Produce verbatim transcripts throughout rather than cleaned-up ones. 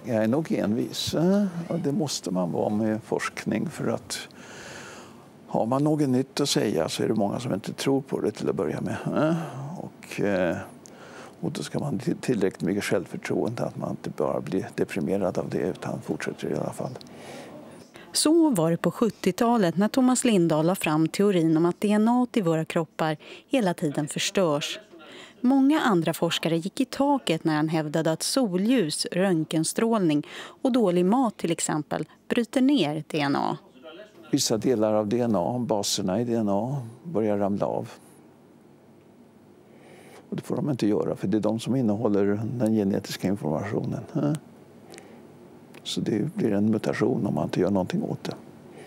Jag är nog envis. Och det måste man vara med forskning, för att har man något nytt att säga så är det många som inte tror på det till att börja med. Och, och då ska man ha tillräckligt mycket självförtroende att man inte bara blir deprimerad av det utan fortsätter i alla fall. Så var det på sjuttiotalet när Thomas Lindahl la fram teorin om att D N A i våra kroppar hela tiden förstörs. Många andra forskare gick i taket när han hävdade att solljus, röntgenstrålning och dålig mat till exempel bryter ner D N A. Vissa delar av D N A, baserna i D N A, börjar ramla av. Och det får de inte göra, för det är de som innehåller den genetiska informationen. Så det blir en mutation om man inte gör någonting åt det.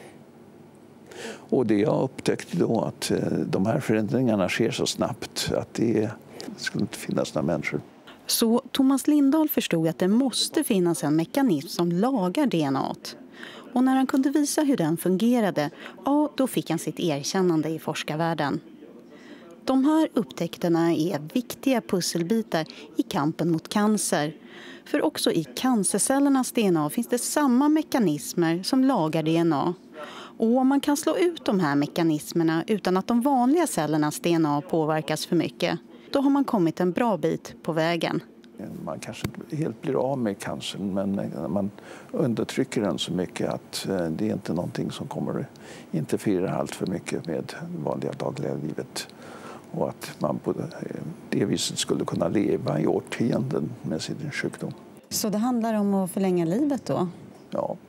Och det jag upptäckte då, att de här förändringarna sker så snabbt att det skulle inte finnas några människor. Så Thomas Lindahl förstod att det måste finnas en mekanism som lagar D N A. Och när han kunde visa hur den fungerade, ja, då fick han sitt erkännande i forskarvärlden. De här upptäckterna är viktiga pusselbitar i kampen mot cancer. För också i cancercellernas D N A finns det samma mekanismer som lagar D N A. Och om man kan slå ut de här mekanismerna utan att de vanliga cellernas D N A påverkas för mycket, då har man kommit en bra bit på vägen. Man kanske inte helt blir av med cancern, men man undertrycker den så mycket att det är inte någonting som kommer interferera allt för mycket med vanliga dagliga livet. Och att man på det viset skulle kunna leva i årtionden med sin sjukdom. Så det handlar om att förlänga livet då? Ja.